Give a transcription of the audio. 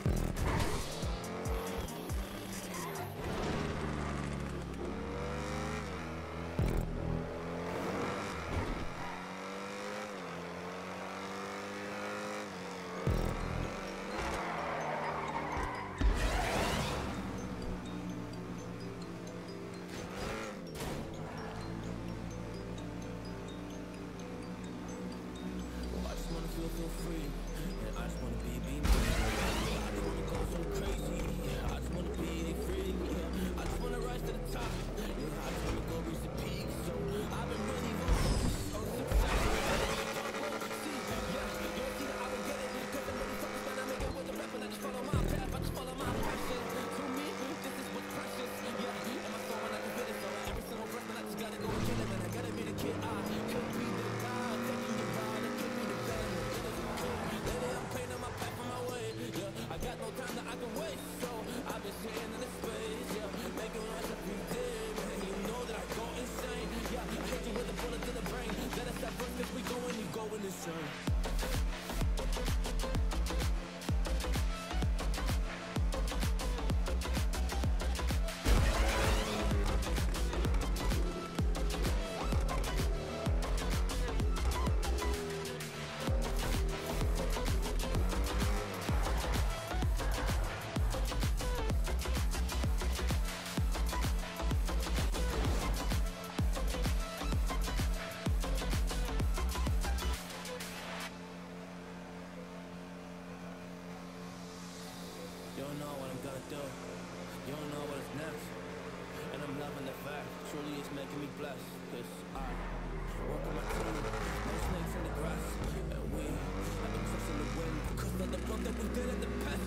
feel free, and I just wanna be me. I just wanna go so crazy, yeah. I just wanna be free, yeah. I just wanna rise to the top, yeah. I just wanna go reach the peak. So I've been really focused on success. See, yeah, you'll see that I will get it. 'Cause I'm really focused when I make it with the rap, and I just follow my path. I just follow my passion. To me, this is what's precious, yeah. And my soul, and I can feel it. So every single breath, man, I just gotta go and kill it, man. I gotta be the kid. I could be the guy taking you by. I could be the band. Lately I'm painting my path on my way, yeah. I got no time that I can waste, so I've been sitting in the space, yeah. Making life every day, man. You know that I go insane, yeah. I hit you with a bullet to the brain. Let us stop first, 'cause we going, you going insane. You don't know what I'm gonna do. You don't know what is next. And I'm loving the fact, truly it's making me blessed. 'Cause I work on my team, no snakes in the grass. And we have been trusting the wind, 'cause of the blood that we did in the past.